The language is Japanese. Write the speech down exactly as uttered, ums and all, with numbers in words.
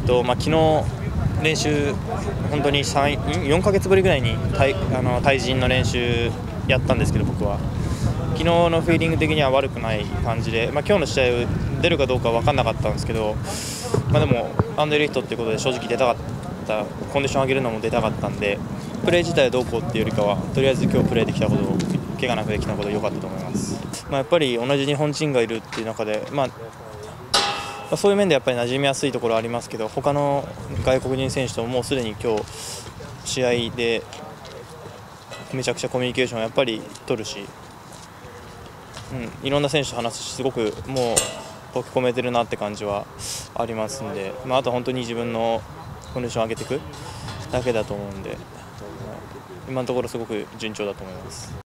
とまあ、昨日練習、本当によんかげつぶりぐらいに対あの対人の練習やったんですけど、僕は昨日のフィーリング的には悪くない感じで、まあ、今日の試合出るかどうかは分からなかったんですけど、まあ、でもアンデルリフトっていうことで正直出たかった、コンディション上げるのも出たかったんで、プレー自体はどうこうっていうよりかは、とりあえず今日プレーできたこと、怪我なくできたこと良かったと思います。まあ、やっぱり同じ日本人がいるっていう中で、まあまあ、そういう面でやっぱり馴染みやすいところはありますけど、他の外国人選手とももうすでに今日試合でめちゃくちゃコミュニケーションをやっぱり取るし、うん、いろんな選手と話すし、すごくもう溶け込めてるなって感じはありますんで、まあ、あとは本当に自分のコンディションを上げていくだけだと思うんで、今のところすごく順調だと思います。